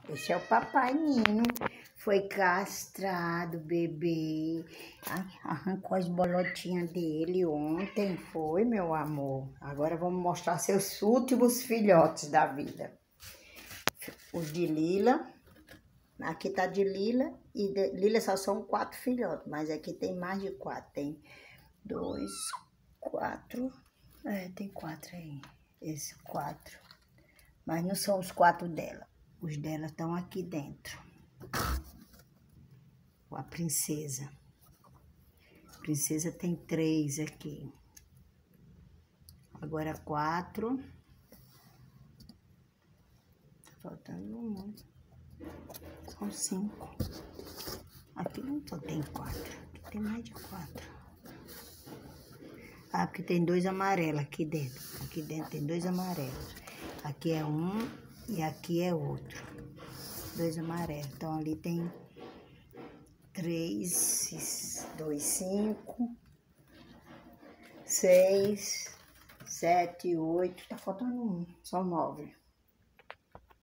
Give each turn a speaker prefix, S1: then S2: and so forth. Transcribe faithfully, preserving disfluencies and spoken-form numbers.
S1: Esse é o papai Nino. Foi castrado, bebê. Ai, arrancou as bolotinhas dele ontem. Foi, meu amor. Agora vamos mostrar seus últimos filhotes da vida. Os de Lila. Aqui tá de Lila. E de Lila só são quatro filhotes. Mas aqui tem mais de quatro. Tem dois, quatro. É, tem quatro aí. Esse quatro. Mas não são os quatro dela. Os dela estão aqui dentro. A princesa. A princesa tem três aqui. Agora quatro. Tá faltando um. São cinco. Aqui não só tem quatro. Aqui tem mais de quatro. Ah, porque tem dois amarelos aqui dentro. Aqui dentro tem dois amarelos. Aqui é um e aqui é outro. Dois amarelos. Então ali tem três, dois, cinco, seis, sete, oito. Tá faltando um. São nove.